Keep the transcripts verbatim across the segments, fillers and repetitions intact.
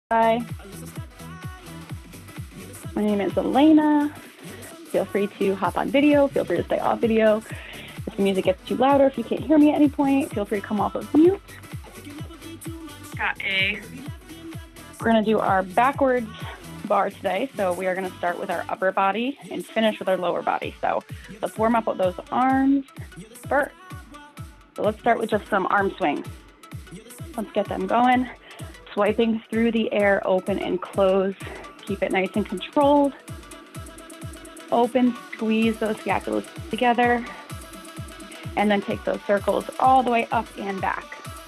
Hi, my name is Elena. Feel free to hop on video. Feel free to stay off video. If the music gets too loud or if you can't hear me at any point, feel free to come off of mute. Got a. We're going to do our backwards bar today. So we are going to start with our upper body and finish with our lower body. So let's warm up with those arms first. So let's start with just some arm swings. Let's get them going. Swiping through the air, open and close. Keep it nice and controlled. Open, squeeze those scapulas together, and then take those circles all the way up and back.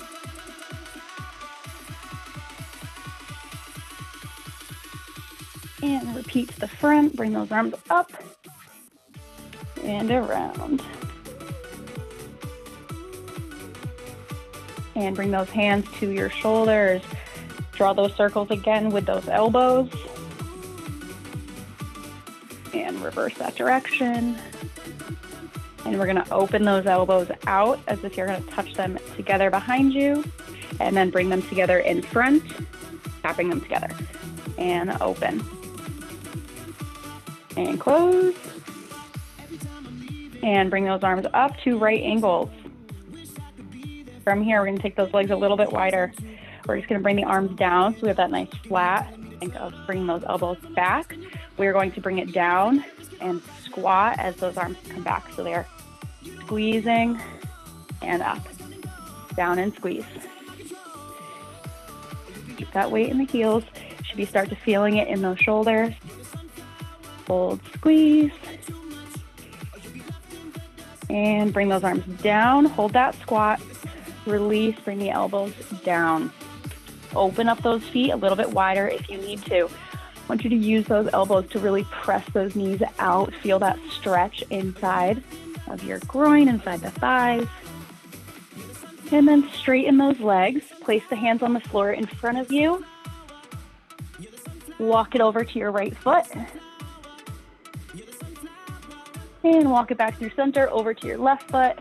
And repeat to the front, bring those arms up and around. And bring those hands to your shoulders. Draw those circles again with those elbows. And reverse that direction. And we're gonna open those elbows out as if you're gonna touch them together behind you, and then bring them together in front, tapping them together. And open. And close. And bring those arms up to right angles. From here, we're gonna take those legs a little bit wider. We're just gonna bring the arms down so we have that nice flat. Think of bringing those elbows back. We're going to bring it down and squat as those arms come back. So they're squeezing and up, down and squeeze. Keep that weight in the heels. Should be start to feeling it in those shoulders. Hold, squeeze. And bring those arms down, hold that squat. Release, bring the elbows down. Open up those feet a little bit wider if you need to. I want you to use those elbows to really press those knees out. Feel that stretch inside of your groin, inside the thighs. And then straighten those legs. Place the hands on the floor in front of you. Walk it over to your right foot. And walk it back through center over to your left foot.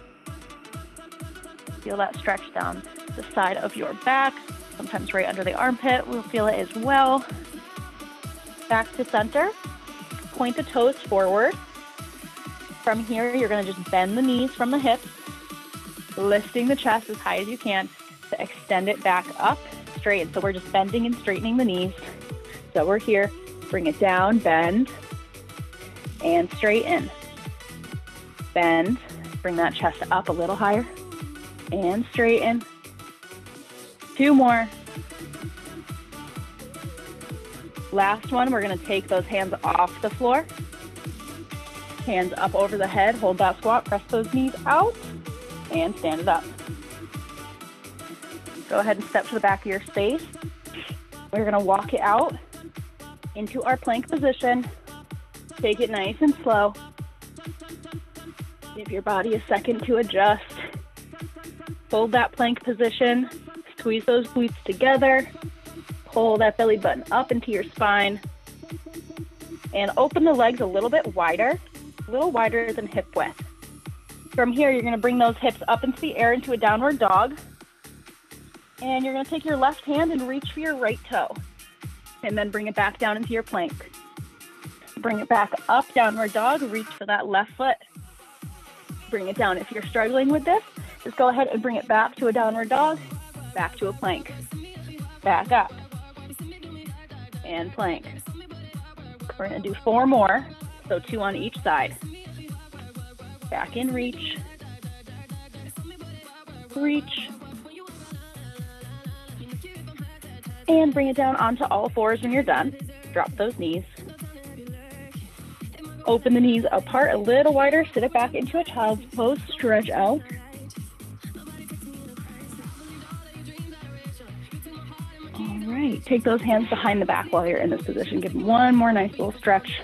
Feel that stretch down the side of your back, sometimes right under the armpit. We'll feel it as well. Back to center. Point the toes forward. From here, you're going to just bend the knees from the hips, lifting the chest as high as you can to extend it back up straight. So we're just bending and straightening the knees. So we're here. Bring it down, bend, and straighten. Bend. Bring that chest up a little higher. And straighten. Two more. Last one, we're gonna take those hands off the floor. Hands up over the head, hold that squat, press those knees out, and stand it up. Go ahead and step to the back of your space. We're gonna walk it out into our plank position. Take it nice and slow. Give your body a second to adjust. Hold that plank position, squeeze those glutes together, pull that belly button up into your spine, and open the legs a little bit wider, a little wider than hip width. From here, you're gonna bring those hips up into the air into a downward dog, and you're gonna take your left hand and reach for your right toe, and then bring it back down into your plank. Bring it back up, downward dog, reach for that left foot. Bring it down. If you're struggling with this, just go ahead and bring it back to a downward dog, back to a plank, back up, and plank. We're gonna do four more, so two on each side. Back in, reach, reach, and bring it down onto all fours when you're done. Drop those knees. Open the knees apart a little wider, sit it back into a child's pose, stretch out. All right, take those hands behind the back while you're in this position. Give them one more nice little stretch.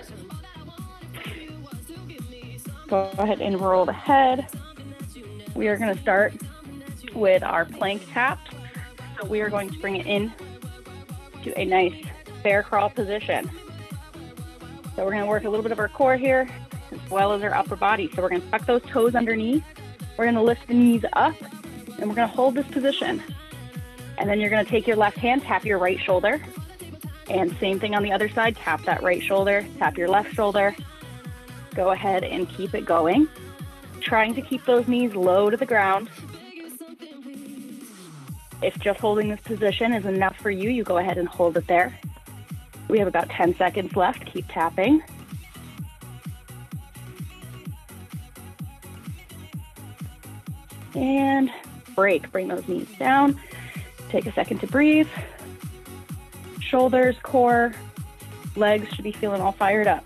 Go ahead and roll the head. We are gonna start with our plank tap. So we are going to bring it in to a nice bear crawl position. So we're gonna work a little bit of our core here, as well as our upper body. So we're gonna tuck those toes underneath. We're gonna lift the knees up, and we're gonna hold this position. And then you're gonna take your left hand, tap your right shoulder, and same thing on the other side, tap that right shoulder, tap your left shoulder. Go ahead and keep it going. Trying to keep those knees low to the ground. If just holding this position is enough for you, you go ahead and hold it there. We have about ten seconds left. Keep tapping. And break. Bring those knees down. Take a second to breathe. Shoulders, core, legs should be feeling all fired up.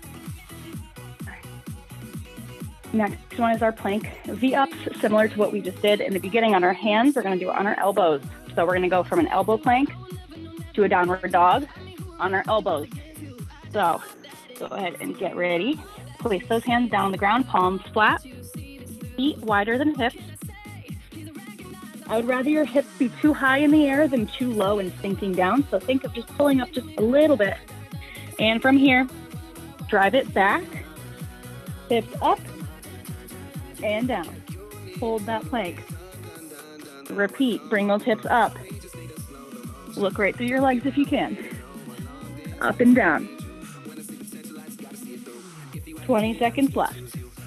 Next one is our plank V-ups, similar to what we just did in the beginning on our hands. We're going to do it on our elbows. So we're going to go from an elbow plank to a downward dog on our elbows. So go ahead and get ready. Place those hands down on the ground, palms flat, feet wider than hips. I would rather your hips be too high in the air than too low and sinking down. So think of just pulling up just a little bit. And from here, drive it back, hips up and down. Hold that plank. Repeat, bring those hips up. Look right through your legs if you can. Up and down. twenty seconds left.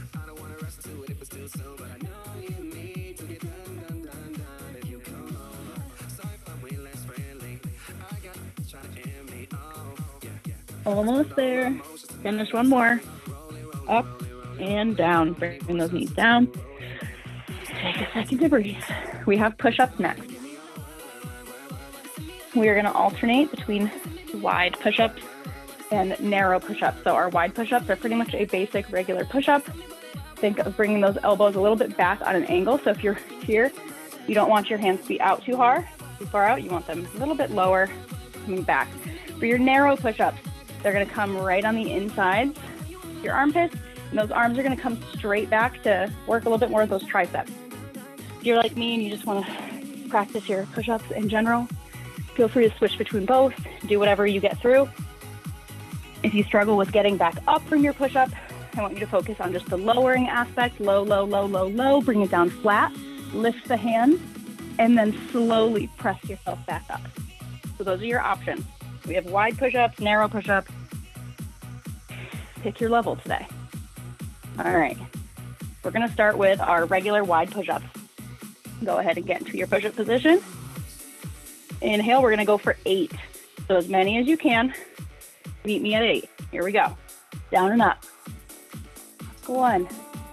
Almost there. Finish one more. Up and down. Bring those knees down. Take a second to breathe. We have push-ups next. We are going to alternate between wide push-ups and narrow push-ups. So our wide push-ups are pretty much a basic regular push-up. Think of bringing those elbows a little bit back on an angle. So if you're here, you don't want your hands to be out too hard, too far out. You want them a little bit lower, coming back. For your narrow push-ups, they're going to come right on the insides, your armpits, and those arms are going to come straight back to work a little bit more with those triceps. If you're like me and you just want to practice your push-ups in general, feel free to switch between both. Do whatever you get through. If you struggle with getting back up from your push-up, I want you to focus on just the lowering aspect. Low, low, low, low, low. Bring it down flat. Lift the hands, and then slowly press yourself back up. So those are your options. We have wide push-ups, narrow push-ups. Pick your level today. All right. We're going to start with our regular wide push-ups. Go ahead and get into your push-up position. Inhale, we're going to go for eight. So as many as you can. Meet me at eight. Here we go. Down and up. One.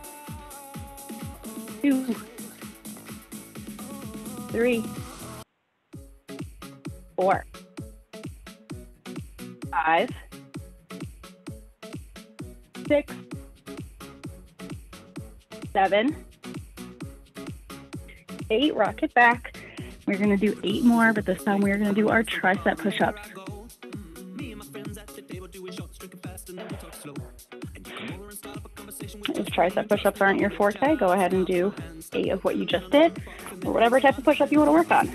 Two. Three. Four. Five. Six. Seven. Eight. Rock it back. We're going to do eight more, but this time we're going to do our tricep push-ups. If tricep push-ups aren't your forte, go ahead and do eight of what you just did, or whatever type of push-up you want to work on.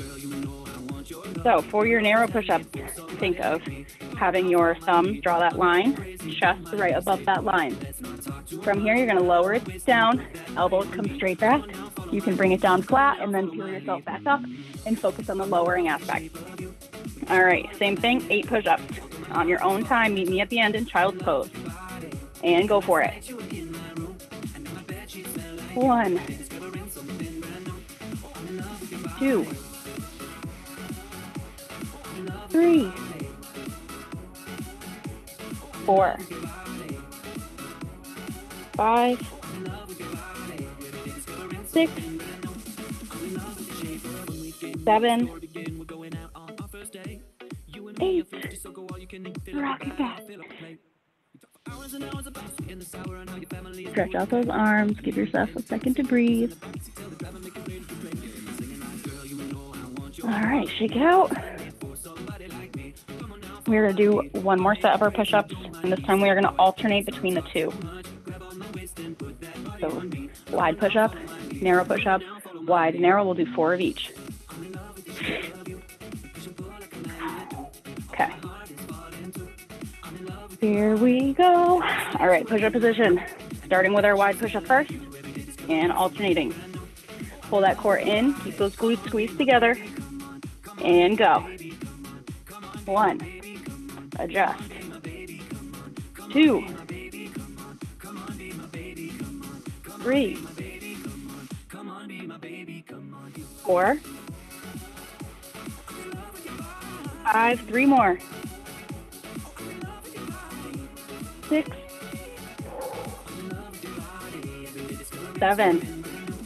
So for your narrow push-up, think of having your thumb draw that line, chest right above that line. From here, you're going to lower it down, elbows come straight back. You can bring it down flat and then peel yourself back up and focus on the lowering aspect. All right, same thing, eight push-ups. On your own time, meet me at the end in child's pose. And go for it. One. Two. Three. Four. Five. Six. Seven. Eight. Rock it back. Stretch out those arms. Give yourself a second to breathe. All right, shake it out. We're going to do one more set of our push-ups, and this time we are going to alternate between the two. So wide push-up, narrow push-up, wide, narrow. We'll do four of each. Okay. Here we go. All right, push-up position. Starting with our wide push-up first and alternating. Pull that core in, keep those glutes squeezed together, and go. One, adjust. Two, three, four, five, three more, six, seven,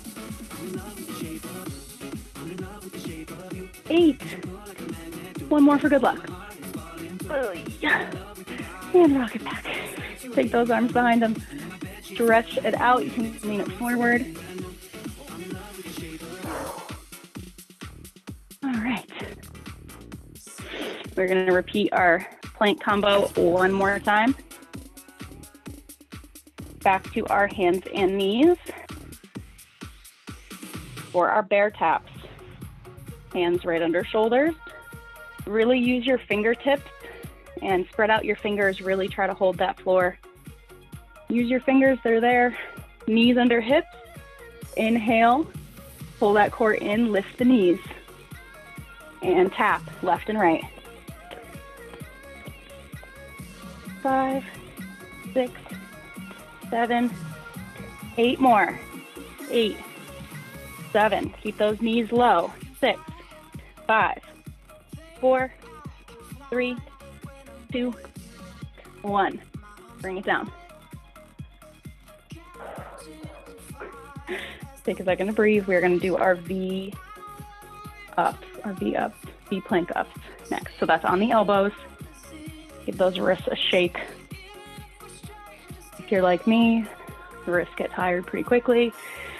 eight, one more for good luck. Oh, yeah. And rock it back. Take those arms behind them. Stretch it out. You can lean it forward. All right. We're going to repeat our plank combo one more time. Back to our hands and knees for our bear taps. Hands right under shoulders. Really use your fingertips and spread out your fingers. Really try to hold that floor. Use your fingers, they're there. Knees under hips. Inhale, pull that core in, lift the knees. And tap left and right. Five, six, seven, eight more. Eight, seven, keep those knees low. Six, five, four, three, two, one. Bring it down. Take a second to breathe. We're going to do our V ups, our V ups, V plank ups next. So that's on the elbows. Give those wrists a shake. If you're like me, the wrists get tired pretty quickly.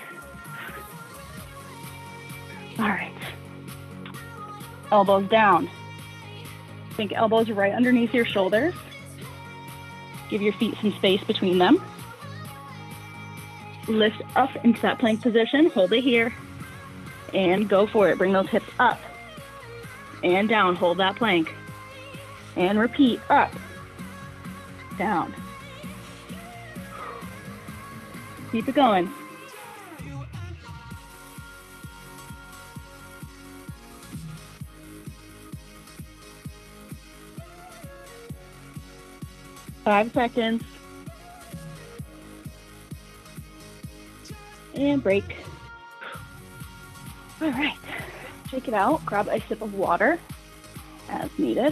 All right. Elbows down. Think elbows right underneath your shoulders. Give your feet some space between them. Lift up into that plank position. Hold it here. And go for it. Bring those hips up and down. Hold that plank. And repeat. Up, down. Keep it going. Five seconds. And break. All right. Shake it out. Grab a sip of water as needed.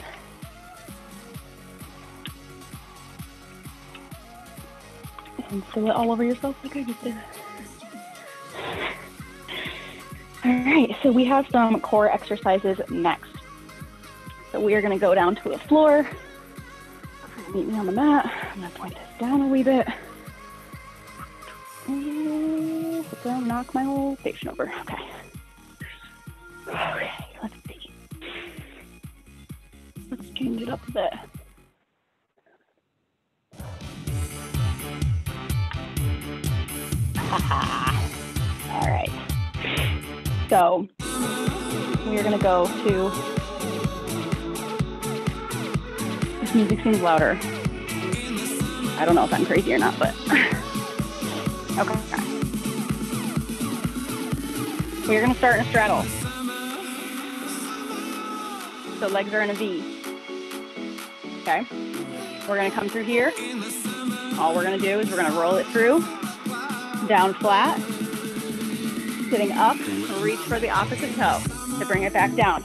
And spill it all over yourself like I just did. All right, so we have some core exercises next. So we are going to go down to the floor. Meet me on the mat. I'm going to point this down a wee bit. And don't knock my whole patient over. Okay. Okay, let's see. Let's change it up a bit. All right. So we are going to go to, this music seems louder. I don't know if I'm crazy or not, but okay. We're going to start in a straddle. So legs are in a V. Okay. We're going to come through here. All we're going to do is we're going to roll it through. Down flat, sitting up, reach for the opposite toe to bring it back down.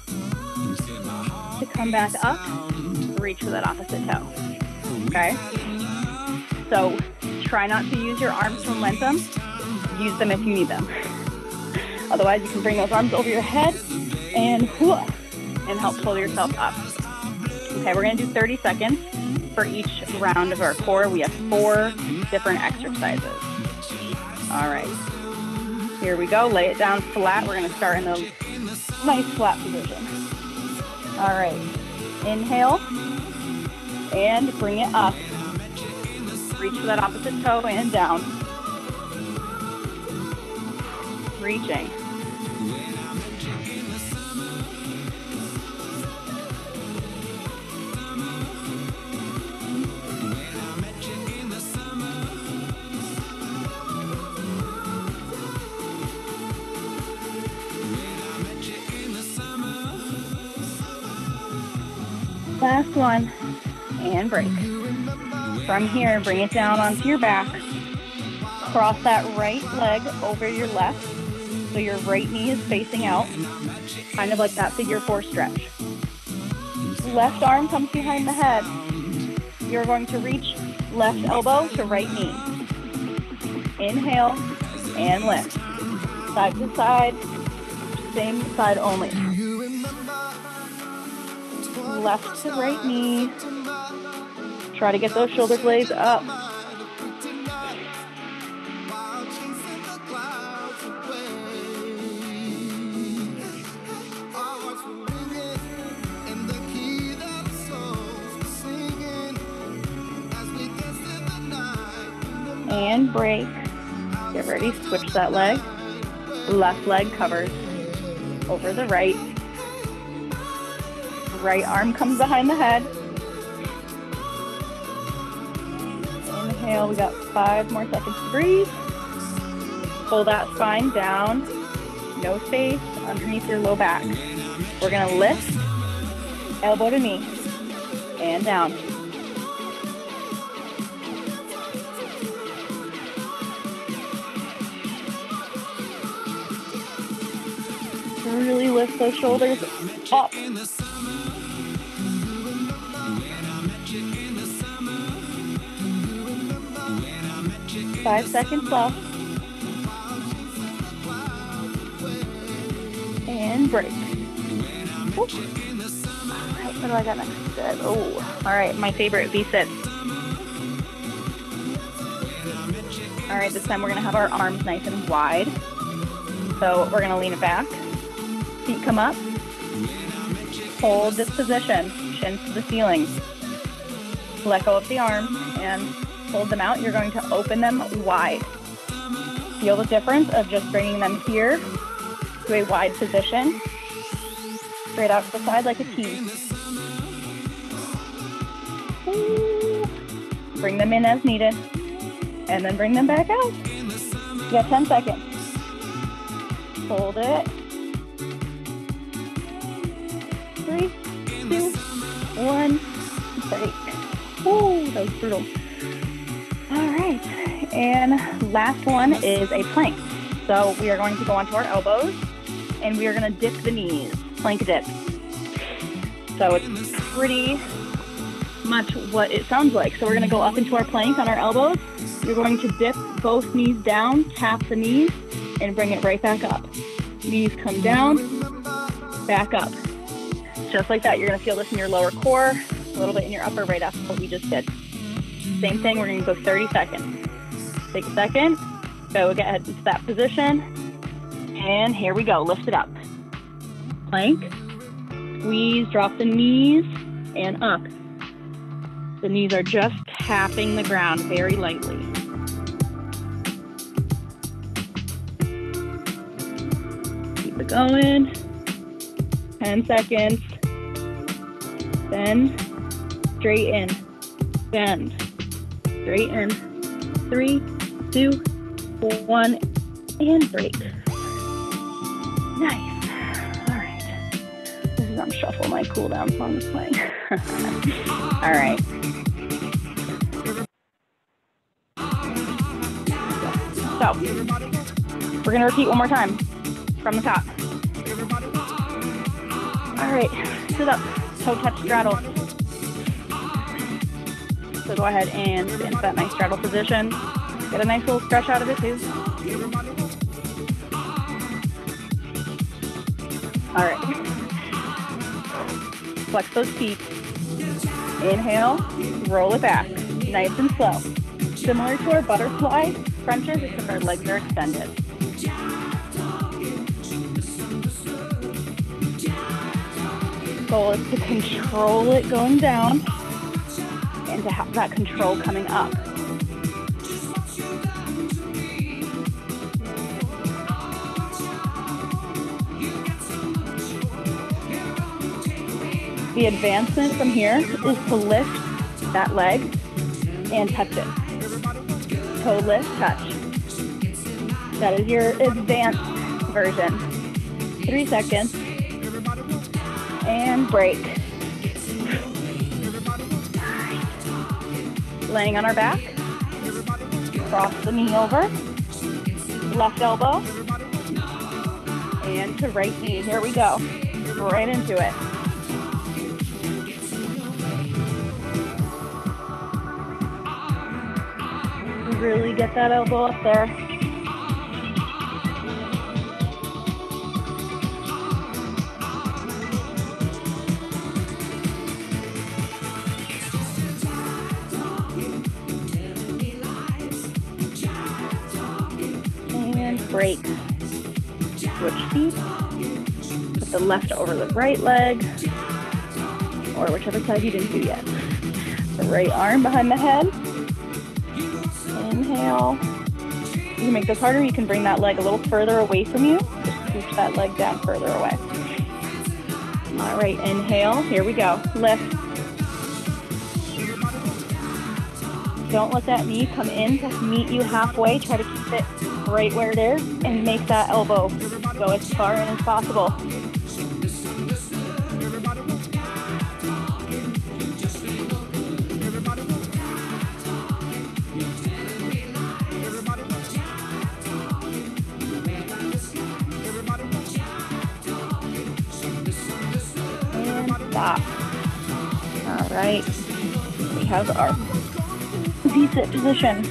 To come back up, reach for that opposite toe. Okay? So try not to use your arms to momentum. Use them if you need them. Otherwise, you can bring those arms over your head and whoo, and help pull yourself up. Okay, we're going to do thirty seconds for each round of our core. We have four different exercises. All right, here we go. Lay it down flat. We're going to start in a nice flat position. All right, inhale and bring it up. Reach for that opposite toe and down. Reaching. Last one, and break. From here, bring it down onto your back. Cross that right leg over your left, so your right knee is facing out, kind of like that figure four stretch. Left arm comes behind the head. You're going to reach left elbow to right knee. Inhale and lift. Side to side, same side only. Left to right knee. Try to get those shoulder blades up. And break. Get ready, switch that leg. Left leg covers over the right. Right arm comes behind the head. Inhale, we got five more seconds to breathe. Pull that spine down, no space underneath your low back. We're gonna lift, elbow to knee, and down. Really lift those shoulders up. Five seconds left. And break. Ooh. All right, what do I got next? Good. Oh, all right, my favorite, V-sit. All right, this time we're gonna have our arms nice and wide. So we're gonna lean it back. Feet come up. Hold this position, shins to the ceiling. Let go of the arms and hold them out. You're going to open them wide. Feel the difference of just bringing them here to a wide position. Straight out to the side like a T. Ooh. Bring them in as needed. And then bring them back out. You got ten seconds. Hold it. Three, two, one, break. Woo, that was brutal. All right, and last one is a plank. So we are going to go onto our elbows, and we are going to dip the knees, plank dip. So it's pretty much what it sounds like. So we're going to go up into our plank on our elbows. You're going to dip both knees down, tap the knees, and bring it right back up. Knees come down, back up. Just like that, you're gonna feel this in your lower core, a little bit in your upper right after what we just did. Same thing, we're gonna go thirty seconds. Take a second, go get into that position, and here we go, lift it up. Plank, squeeze, drop the knees, and up. The knees are just tapping the ground very lightly. Keep it going. ten seconds. Bend, straight in, bend, straight in. Three, two, one, and break. Nice. All right. This is on shuffle. My cool down song is playing. All right. So, we're gonna repeat one more time from the top. All right, sit up, toe touch straddle. So go ahead and get into that nice straddle position. Get a nice little stretch out of it too. All right. Flex those feet. Inhale, roll it back, nice and slow. Similar to our butterfly crunches, except our legs are extended. Goal is to control it going down and to have that control coming up. The advancement from here is to lift that leg and touch it. Toe lift, touch. That is your advanced version. Three seconds. And break. laying on our back. Cross the knee over. Left elbow. And to right knee. Here we go. Right into it. Really get that elbow up there. And break. Switch feet. Put the left over the right leg, or whichever side you didn't do yet. The right arm behind the head. Inhale. You can make this harder. You can bring that leg a little further away from you. Just push that leg down further away. All right, inhale. Here we go. Lift. Don't let that knee come in to meet you halfway. Try to keep it right where it is and make that elbow go as far in as possible. Stop. All right. We have our V-sit position.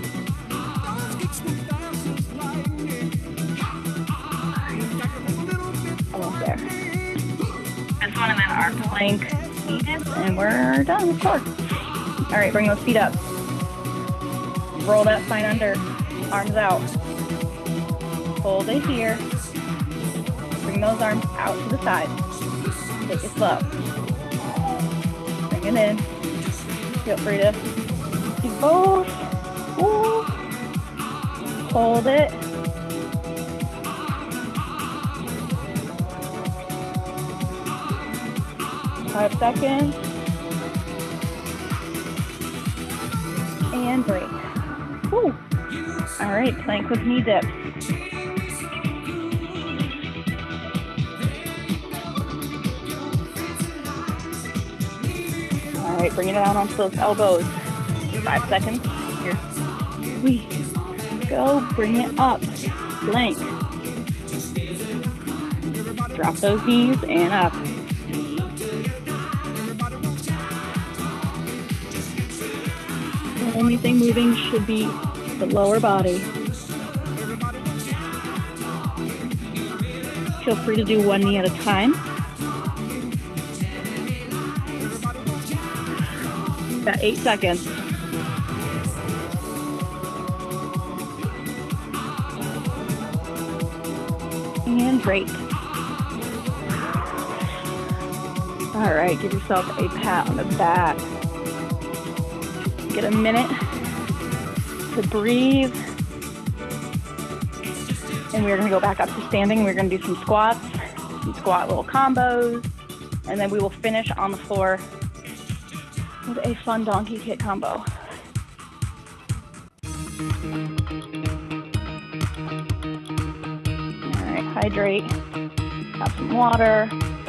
Almost there. This one and then our plank needed, and we're done, of course. All right, bring those feet up. Roll that spine under, arms out. Hold it here. Bring those arms out to the side. Take it slow. Bring it in. Feel free to do both. Ooh. Hold it. Five seconds. And break. Ooh. All right, plank with knee dips. All right, bring it down onto those elbows. Five seconds. Here we go. Bring it up. Plank. Drop those knees and up. The only thing moving should be the lower body. Feel free to do one knee at a time. About eight seconds. And break. All right, give yourself a pat on the back. Get a minute to breathe. And we're gonna go back up to standing. We're gonna do some squats, some squat little combos, and then we will finish on the floor with a fun donkey kick combo. All right, hydrate, have some water.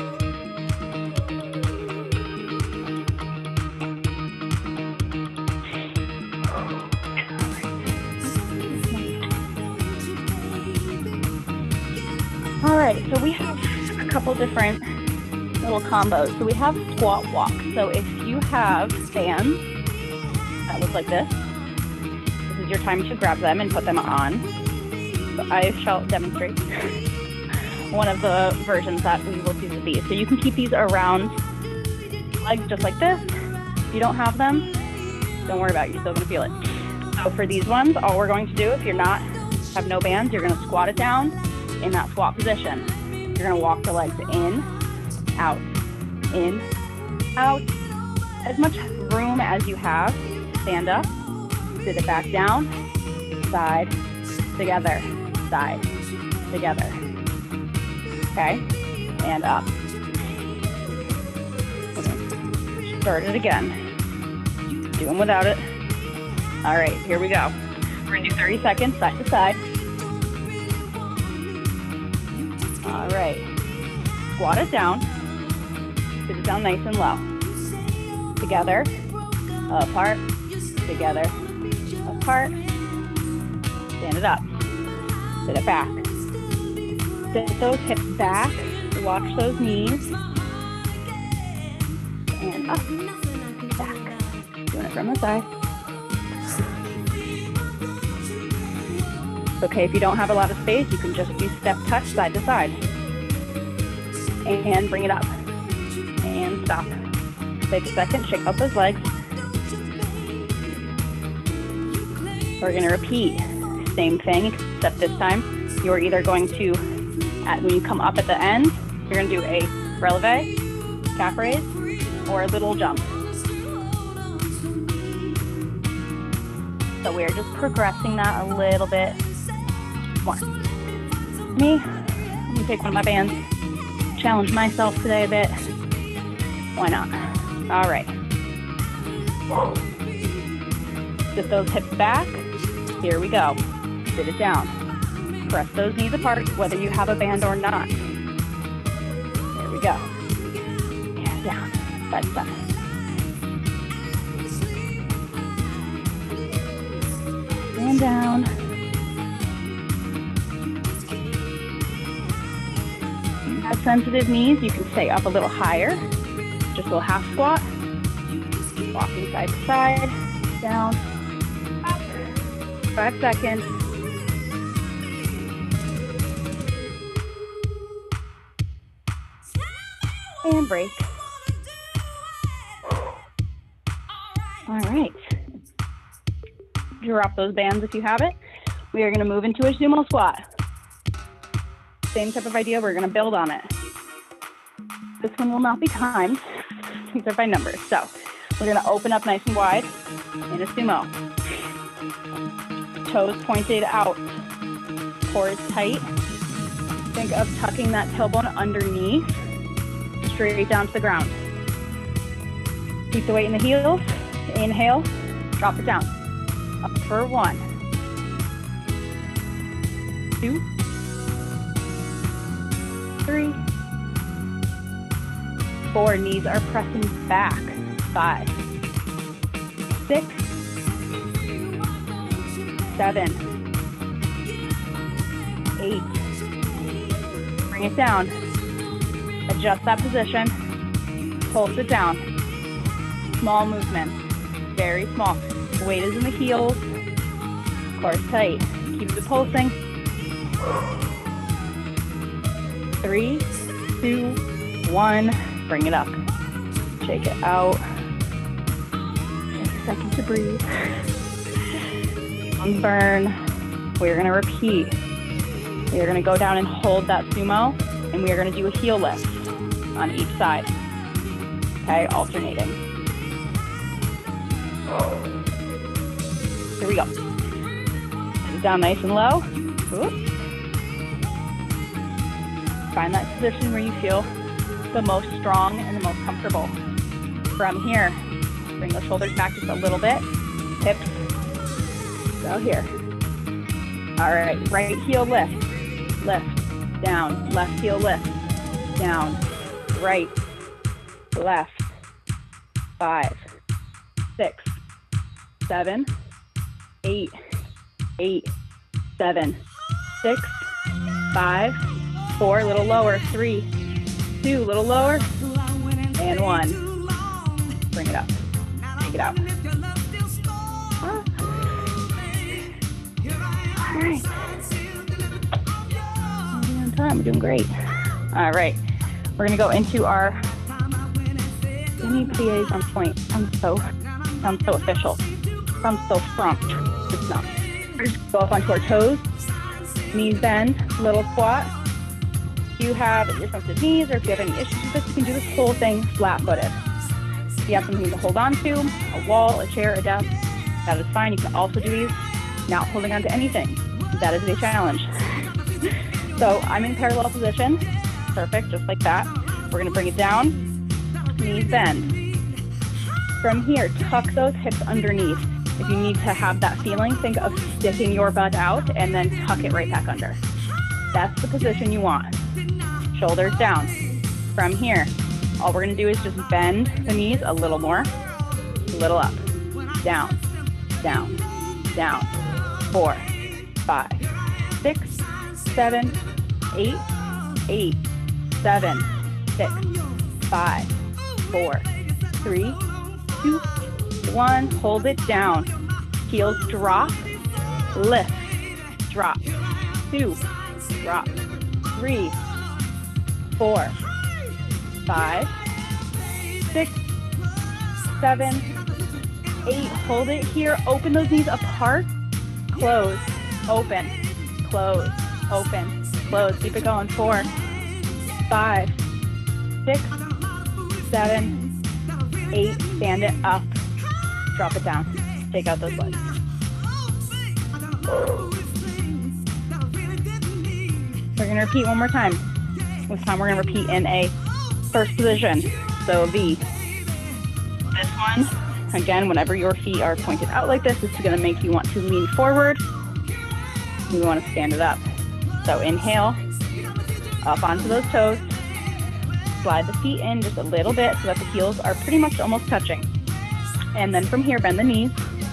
All right, so we have a couple different little combos. So we have squat walk. So if you have bands that look like this, this is your time to grab them and put them on. So I shall demonstrate one of the versions that we will use with these. So you can keep these around legs just like this. If you don't have them, don't worry about it, you're still gonna feel it. So for these ones, all we're going to do, if you're not, have no bands, you're gonna squat it down in that squat position. You're gonna walk the legs in, out, in, out. As much room as you have, stand up, sit it back down, side, together, side, together. Okay, and up. Start it again. Do them without it. All right, here we go. We're gonna do thirty seconds, side to side. All right, squat it down, sit it down nice and low. Together, apart, together, apart, stand it up, sit it back. Sit those hips back, watch those knees, and up, back. Doing it from the side. It's okay if you don't have a lot of space, you can just do step touch side to side. And bring it up, and stop. Take a second, shake out those legs. We're gonna repeat, same thing, except this time, you're either going to, at, when you come up at the end, you're gonna do a releve, calf raise, or a little jump. So we're just progressing that a little bit more. Me, I'm gonna take one of my bands, challenge myself today a bit. Why not? All right. Sit those hips back. Here we go. Sit it down. Press those knees apart, whether you have a band or not. There we go. And down. Side to side. And down. If you have sensitive knees, you can stay up a little higher. Just a little half squat. Walking side to side. Down. Up. Five seconds. And break. All right. Drop those bands if you have it. We are going to move into a sumo squat. Same type of idea, we're going to build on it. This one will not be timed. These are by numbers. So we're going to open up nice and wide in a sumo. Toes pointed out, core is tight. Think of tucking that tailbone underneath, straight down to the ground. Keep the weight in the heels. Inhale, drop it down. Up for one, two, three, four. Knees are pressing back. Five, six, seven, eight. Bring it down. Adjust that position. Pulse it down. Small movement. Very small. Weight is in the heels. Core is tight. Keep it pulsing. Three, two, one. Bring it up. Shake it out. Take a second to breathe. And burn. We're going to repeat. We are going to go down and hold that sumo, and we are going to do a heel lift on each side. Okay, alternating. Here we go. Sit down nice and low. Oops. Find that position where you feel the most strong and the most comfortable. From here, bring those shoulders back just a little bit. Hips. So here. All right, right heel lift. Lift. Down. Left heel lift. Down. Right. Left. Five. Six. Seven. Eight. Eight. Seven. Six. Five. Four. A little lower. Three. Two. A little lower. And one. Bring it up. Take it out. All right. We're on time. We're doing great. All right. We're going to go into our mini plies on point. I'm so, I'm so official. I'm so front. It's not. We're just go up onto our toes. Knees bend. Little squat. If you have your sensitive knees or if you have any issues with this, you can do this whole thing flat-footed. If you have something to hold on to, a wall, a chair, a desk, that is fine. You can also do these not holding on to anything. That is a challenge. So I'm in parallel position. Perfect, just like that. We're gonna bring it down, knees bend. From here, tuck those hips underneath. If you need to have that feeling, think of sticking your butt out and then tuck it right back under. That's the position you want. Shoulders down. From here, all we're gonna do is just bend the knees a little more, a little up, down, down, down. Four, five, six, seven, eight, eight, seven, six, five, four, three, two, one. Hold it down. Heels drop, lift, drop, two, drop, three, four, five, six, seven, eight. Hold it here. Open those knees apart. Close, open, close, open, close. Keep it going. Four, five, six, seven, eight. Stand it up. Drop it down. Take out those legs. We're going to repeat one more time. This time we're going to repeat in a first position. So V. This one, again, whenever your feet are pointed out like this, this is going to make you want to lean forward. You want to stand it up. So inhale, up onto those toes. Slide the feet in just a little bit so that the heels are pretty much almost touching. And then from here, bend the knees.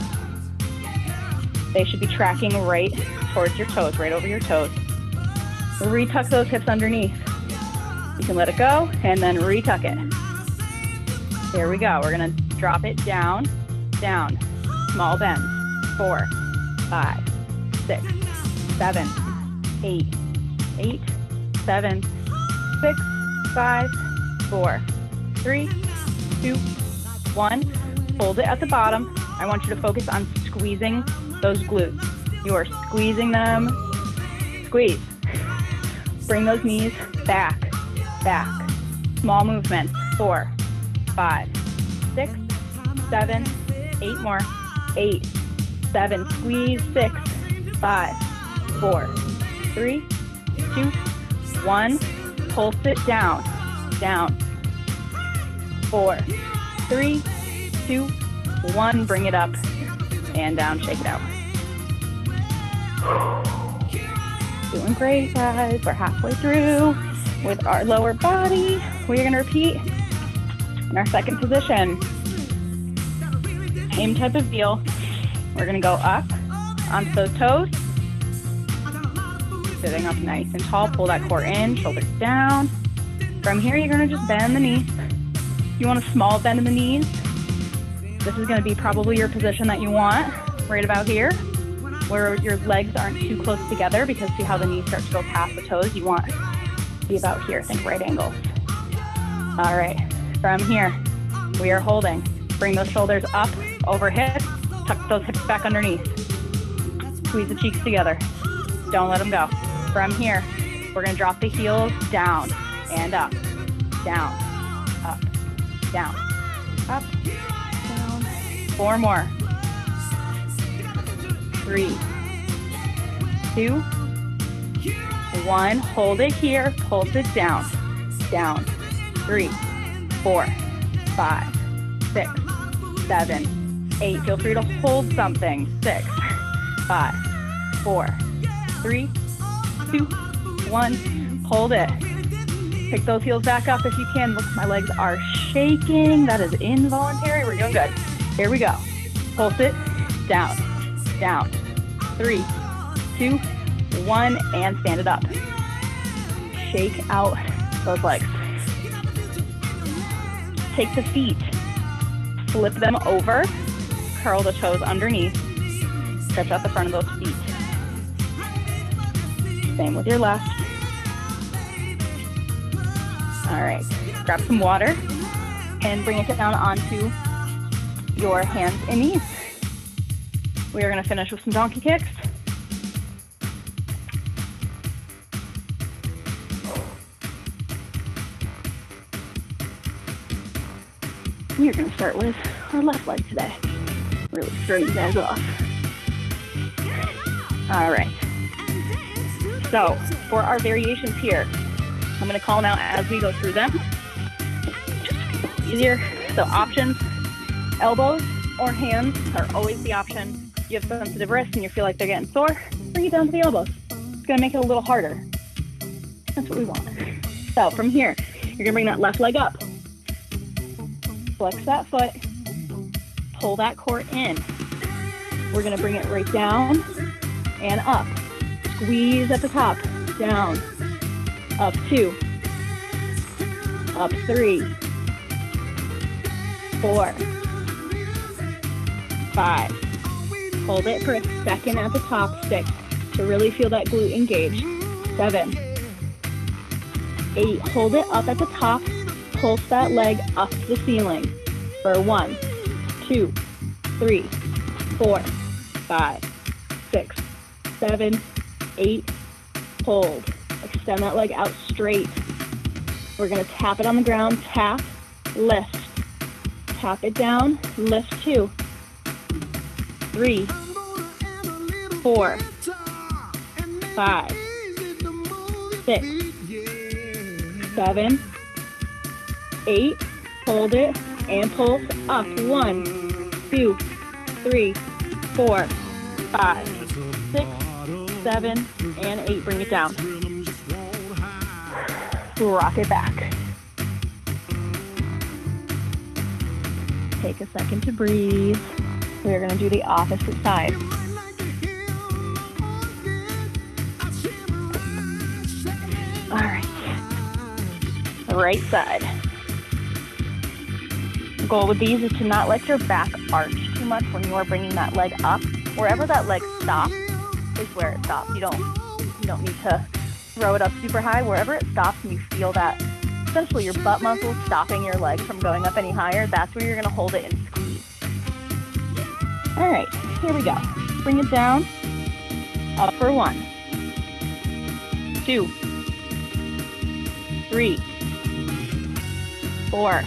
They should be tracking right towards your toes, right over your toes. Retuck those hips underneath. You can let it go and then retuck it. Here we go. We're gonna drop it down, down. Small bend. Four, five, six, seven, eight, eight, seven, six, five, four, three, two, one. Hold it at the bottom. I want you to focus on squeezing those glutes. You are squeezing them. Squeeze. Bring those knees back, back. Small movements. Four, five, six, seven, eight more. Eight, seven, squeeze. Six, five, four, three, two, one. Pulse it down, down. Four, three, two, one. Bring it up and down. Shake it out. Doing great, guys. We're halfway through with our lower body. We're going to repeat in our second position. Same type of deal. We're going to go up onto those toes. Sitting up nice and tall. Pull that core in, shoulders down. From here, you're going to just bend the knees. You want a small bend in the knees. This is going to be probably your position that you want, right about here, where your legs aren't too close together, because see how the knees start to go past the toes? You want to be about here. Think right angles. All right. From here, we are holding. Bring those shoulders up, over hips. Tuck those hips back underneath. Squeeze the cheeks together. Don't let them go. From here, we're going to drop the heels down and up, down, up, down, up, down. Four more. Three, two, one. Hold it here. Pulse it down, down. Three, four, five, six, seven, eight. Feel free to hold something. Six, five, four, three, two, one. Hold it. Pick those heels back up if you can. Look, my legs are shaking. That is involuntary. We're doing good. Here we go. Pulse it down, down. Three, two, one, and stand it up. Shake out those legs. Take the feet, flip them over, curl the toes underneath, stretch out the front of those feet. Same with your left. All right, grab some water and bring it down onto your hands and knees. We are going to finish with some donkey kicks. We are going to start with our left leg today. Really string you guys off. All right. So for our variations here, I'm going to call them out as we go through them. Just easier. So options, elbows or hands are always the option. You have sensitive wrists and you feel like they're getting sore, bring it down to the elbows. It's going to make it a little harder. That's what we want. So from here, you're going to bring that left leg up. Flex that foot. Pull that core in. We're gonna bring it right down and up. Squeeze at the top, down, up two, up three, four, five. Hold it for a second at the top, six, to really feel that glute engage. Seven, eight, hold it up at the top, pulse that leg up to the ceiling for one, two, three, four, five, six, seven, eight, hold. Extend that leg out straight. We're gonna tap it on the ground, tap, lift. Tap it down, lift two, three, four, five, six, seven, eight, hold it, and pulse up. One, two, three, four, five, six, seven, and eight. Bring it down. Rock it back. Take a second to breathe. We're going to do the opposite side. All right. Right side. The goal with these is to not let your back arch too much when you are bringing that leg up. Wherever that leg stops is where it stops. You don't, you don't need to throw it up super high. Wherever it stops and you feel that, essentially your butt muscles stopping your leg from going up any higher, that's where you're going to hold it and squeeze. All right, here we go. Bring it down, up for one, two, three, four,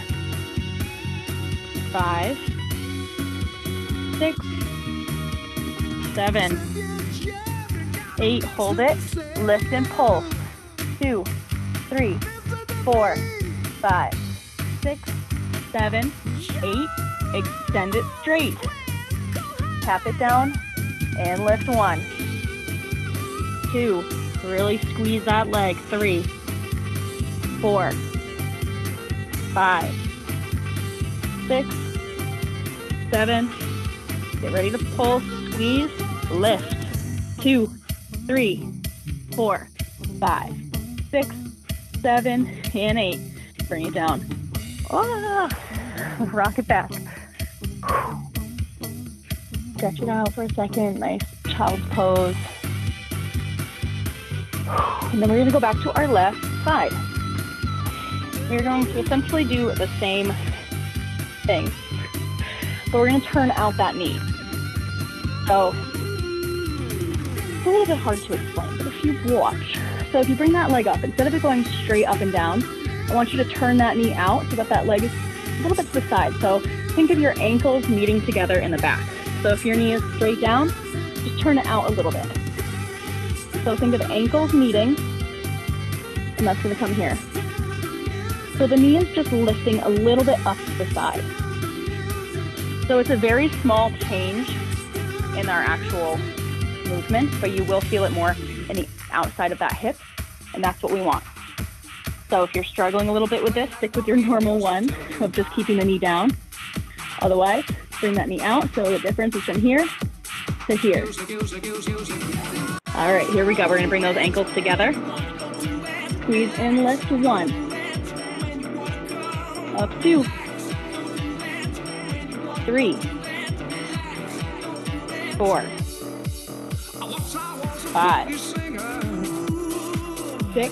five, six, seven, eight, hold it, lift and pulse, two, three, four, five, six, seven, eight, extend it straight. Tap it down and lift one, two, really squeeze that leg, three, four, five, six, seven, get ready to pulse, squeeze, lift, two, three, four, five, six, seven, and eight. Bring it down. Oh, rock it back. Stretch it out for a second. Nice child's pose. And then we're going to go back to our left side. We're going to essentially do the same thing, but we're going to turn out that knee. So it's a little bit hard to explain, but if you watch, so if you bring that leg up, instead of it going straight up and down, I want you to turn that knee out so that that leg is a little bit to the side. So think of your ankles meeting together in the back. So if your knee is straight down, just turn it out a little bit. So think of ankles meeting, and that's going to come here. So the knee is just lifting a little bit up to the side. So it's a very small change in our actual movement, but you will feel it more in the outside of that hip, and that's what we want. So if you're struggling a little bit with this, stick with your normal one of just keeping the knee down. Otherwise, bring that knee out. So the difference is from here to here. All right, here we go. We're gonna bring those ankles together. Squeeze and lift, one. Up, two. Three. Four. Five. Six.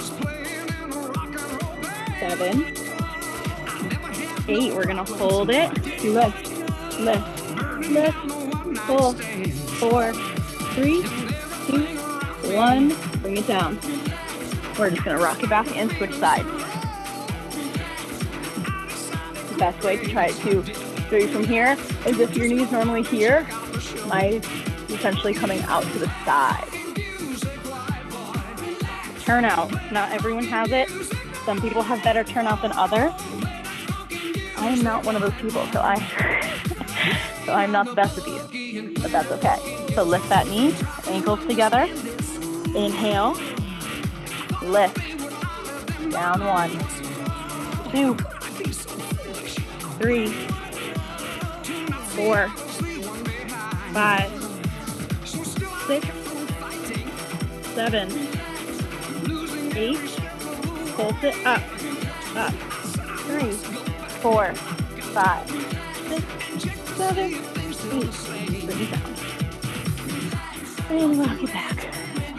Seven. Eight. We're gonna hold it. Lift, lift, lift, pull. Four, three, two, one. Bring it down. We're just gonna rock it back and switch sides. The best way to try it to do from here is if your knee is normally here, mine is essentially coming out to the side. Turnout. Not everyone has it. Some people have better turnout than others. I am not one of those people, so I so I'm not the best at these, but that's okay. So lift that knee, ankles together. Inhale, lift. Down one, two, three, four, five, six, seven, eight, pulse it up, up, three, four, five, six, seven, eight, bring it down, and rock it back.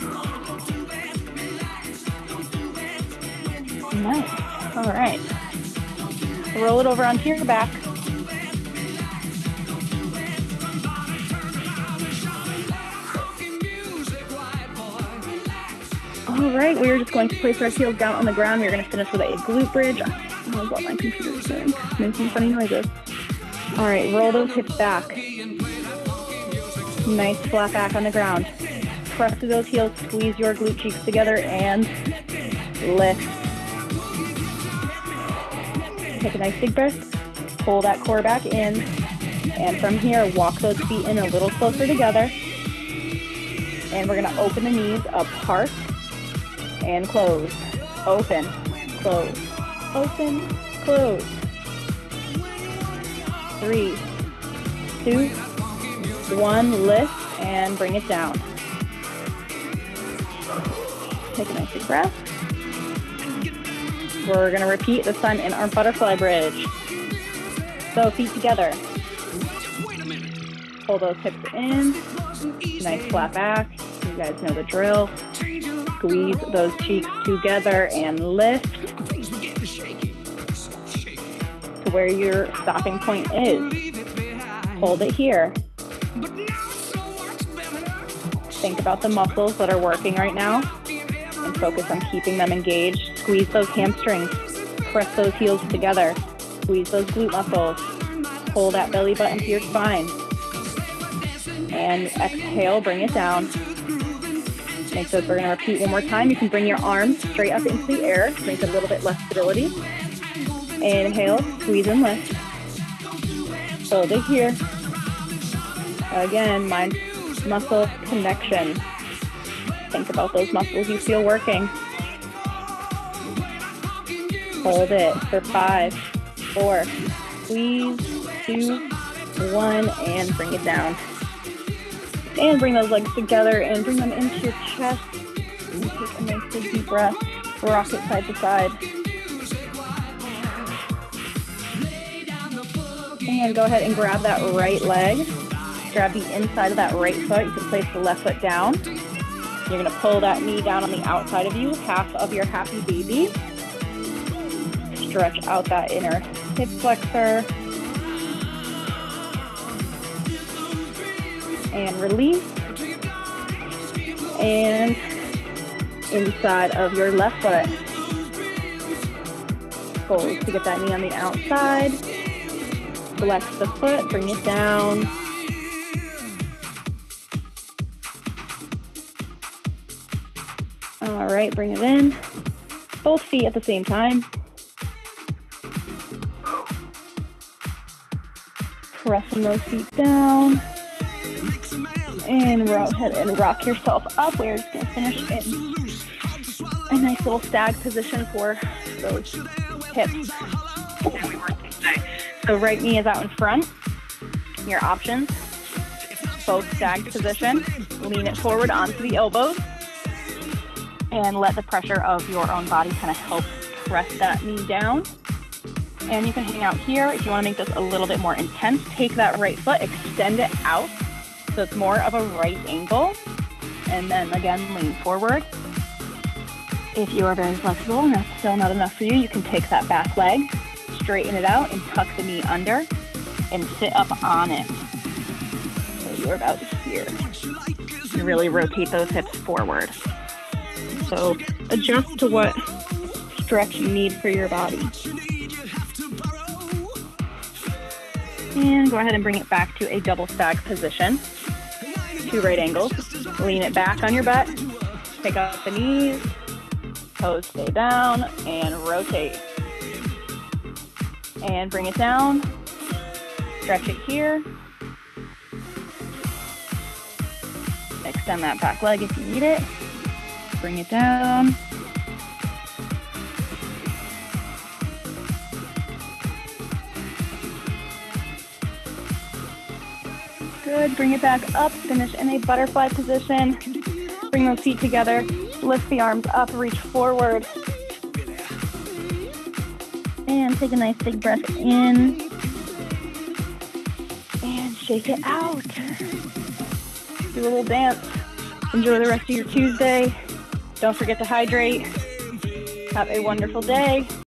Nice, all right, roll it over onto your back. All right, we are just going to place our heels down on the ground. We're going to finish with a glute bridge. Oh, what my computer's doing. Making funny noises. All right, roll those hips back. Nice flat back on the ground. Press through those heels, squeeze your glute cheeks together, and lift. Take a nice big breath. Pull that core back in. And from here, walk those feet in a little closer together. And we're going to open the knees apart. And close, open, close, open, close. Three, two, one, lift, and bring it down. Take a nice deep breath. We're gonna repeat this time in our butterfly bridge. So feet together. Pull those hips in, nice flat back. You guys know the drill. Squeeze those cheeks together and lift to where your stopping point is. Hold it here. Think about the muscles that are working right now and focus on keeping them engaged. Squeeze those hamstrings. Press those heels together. Squeeze those glute muscles. Pull that belly button to your spine. And exhale, bring it down. Make those, we're going to repeat one more time. You can bring your arms straight up into the air to make a little bit less stability. Inhale, squeeze and lift. Hold it here. Again, mind muscle connection. Think about those muscles you feel working. Hold it for five, four, squeeze, two, one, and bring it down. And bring those legs together and bring them into your chest. And take a nice big deep breath. Rock it side to side. And go ahead and grab that right leg. Grab the inside of that right foot. You can place the left foot down. You're going to pull that knee down on the outside of you, half of your happy baby. Stretch out that inner hip flexor. And release. And inside of your left foot. Goal to get that knee on the outside. Flex the foot, bring it down. All right, bring it in. Both feet at the same time. Pressing those feet down. And go ahead and rock yourself up. We're just going to finish in a nice little stag position for those hips. So right knee is out in front. Your options, both stag position. Lean it forward onto the elbows. And let the pressure of your own body kind of help press that knee down. And you can hang out here. If you want to make this a little bit more intense, take that right foot, extend it out. So it's more of a right angle, and then again, lean forward. If you are very flexible and that's still not enough for you, you can take that back leg, straighten it out, and tuck the knee under, and sit up on it. So you're about here. And really rotate those hips forward. So adjust to what stretch you need for your body. And go ahead and bring it back to a double stag position. Two right angles. Lean it back on your butt. Pick up the knees. Toes stay down and rotate. And bring it down. Stretch it here. Extend that back leg if you need it. Bring it down. Good, bring it back up, finish in a butterfly position. Bring those feet together, lift the arms up, reach forward. And take a nice big breath in. And shake it out. Do a little dance. Enjoy the rest of your Tuesday. Don't forget to hydrate. Have a wonderful day.